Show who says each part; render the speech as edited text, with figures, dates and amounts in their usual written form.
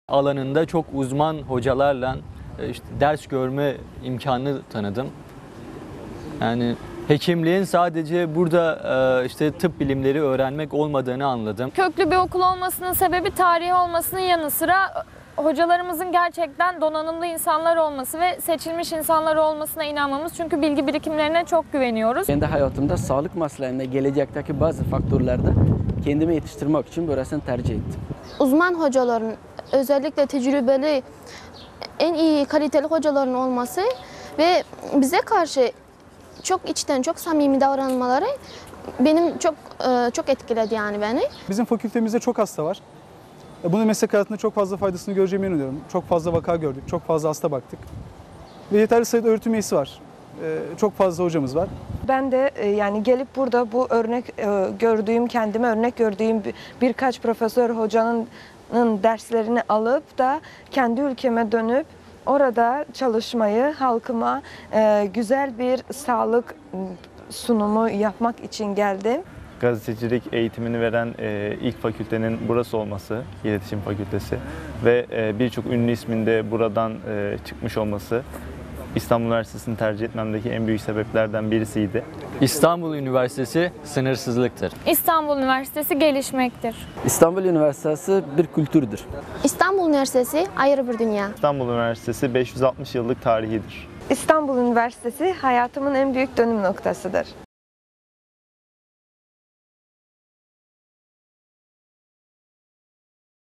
Speaker 1: alanında çok uzman hocalarla işte ders görme imkanını tanıdım. Yani hekimliğin sadece burada işte tıp bilimleri öğrenmek olmadığını anladım.
Speaker 2: Köklü bir okul olmasının sebebi tarihi olmasının yanı sıra hocalarımızın gerçekten donanımlı insanlar olması ve seçilmiş insanlar olmasına inanmamız. Çünkü bilgi birikimlerine çok güveniyoruz.
Speaker 3: Kendi hayatımda sağlık mesleğinde gelecekteki bazı faktörlerde kendimi yetiştirmek için burasını tercih ettim.
Speaker 4: Uzman hocaların, özellikle tecrübeli, en iyi kaliteli hocaların olması ve bize karşı çok içten, çok samimi davranmaları benim çok etkiledi yani beni.
Speaker 5: Bizim fakültemizde çok hasta var. Bunun meslek hayatında çok fazla faydasını göreceğime inanıyorum. Çok fazla vaka gördük, çok fazla hasta baktık. Ve yeterli sayıda öğretim üyesi var. Çok fazla hocamız var.
Speaker 6: Ben de yani gelip burada bu kendime örnek gördüğüm birkaç profesör hocanın derslerini alıp da kendi ülkeme dönüp orada çalışmayı, halkıma güzel bir sağlık sunumu yapmak için geldim.
Speaker 7: Gazetecilik eğitimini veren ilk fakültenin burası olması, İletişim Fakültesi ve birçok ünlü ismin de buradan çıkmış olması İstanbul Üniversitesi'ni tercih etmemdeki en büyük sebeplerden birisiydi.
Speaker 1: İstanbul Üniversitesi sınırsızlıktır.
Speaker 2: İstanbul Üniversitesi gelişmektir.
Speaker 3: İstanbul Üniversitesi bir kültürdür.
Speaker 4: İstanbul Üniversitesi ayrı bir dünya.
Speaker 7: İstanbul Üniversitesi 560 yıllık tarihidir.
Speaker 6: İstanbul Üniversitesi hayatımın en büyük dönüm noktasıdır.